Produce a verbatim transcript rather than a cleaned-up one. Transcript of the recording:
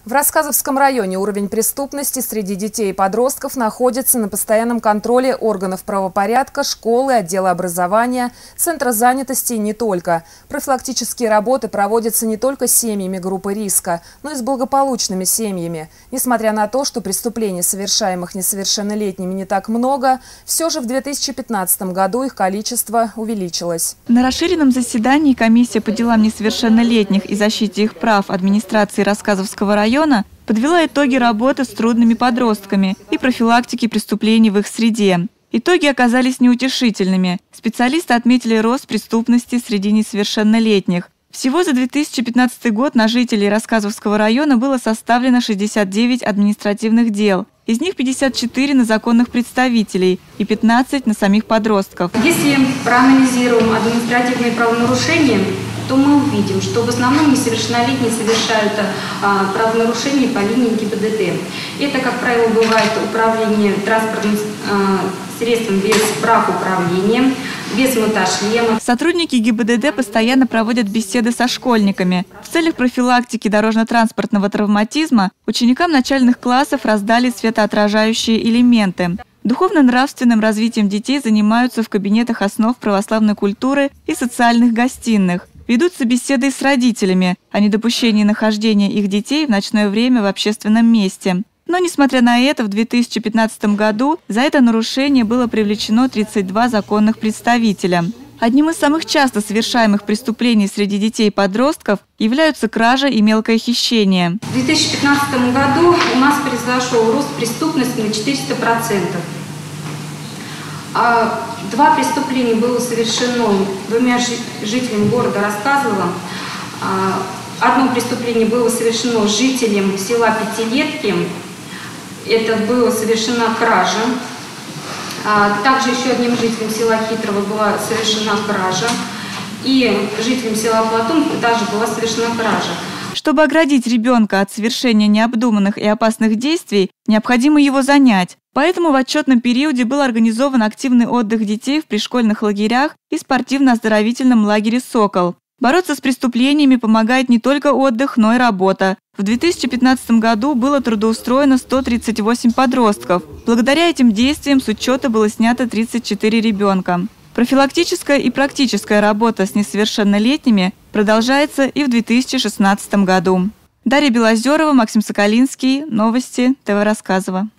В Рассказовском районе уровень преступности среди детей и подростков находится на постоянном контроле органов правопорядка, школы, отдела образования, центра занятости и не только. Профилактические работы проводятся не только с семьями группы риска, но и с благополучными семьями. Несмотря на то, что преступлений, совершаемых несовершеннолетними, не так много, все же в две тысячи пятнадцатом году их количество увеличилось. На расширенном заседании комиссия по делам несовершеннолетних и защите их прав администрации Рассказовского района подвела итоги работы с трудными подростками и профилактики преступлений в их среде. Итоги оказались неутешительными. Специалисты отметили рост преступности среди несовершеннолетних. Всего за две тысячи пятнадцатый год на жителей Рассказовского района было составлено шестьдесят девять административных дел. Из них пятьдесят четыре на законных представителей и пятнадцать на самих подростков. Если проанализируем административные правонарушения, то мы увидим, что в основном несовершеннолетние совершают а, правонарушения по линии ГИБДД. Это, как правило, бывает управление транспортным а, средством без прав управления, без мотошлема. Сотрудники ГИБДД постоянно проводят беседы со школьниками. В целях профилактики дорожно-транспортного травматизма ученикам начальных классов раздали светоотражающие элементы. Духовно-нравственным развитием детей занимаются в кабинетах основ православной культуры и социальных гостиных. Ведутся беседы с родителями о недопущении нахождения их детей в ночное время в общественном месте. Но, несмотря на это, в две тысячи пятнадцатом году за это нарушение было привлечено тридцать два законных представителя. Одним из самых часто совершаемых преступлений среди детей и подростков являются кража и мелкое хищение. В две тысячи пятнадцатом году у нас произошел рост преступности на четыреста процентов. Два преступления было совершено двумя жителями города Рассказово. Одно преступление было совершено жителем села Пятилетки. Это была совершена кража. Также еще одним жителем села Хитрово была совершена кража. И жителем села Платон также была совершена кража. Чтобы оградить ребенка от совершения необдуманных и опасных действий, необходимо его занять. Поэтому в отчетном периоде был организован активный отдых детей в пришкольных лагерях и спортивно-оздоровительном лагере «Сокол». Бороться с преступлениями помогает не только отдых, но и работа. В две тысячи пятнадцатом году было трудоустроено сто тридцать восемь подростков. Благодаря этим действиям с учета было снято тридцать четыре ребенка. Профилактическая и практическая работа с несовершеннолетними продолжается и в две тысячи шестнадцатом году. Дарья Белозерова, Максим Соколинский. Новости ТВ Рассказово.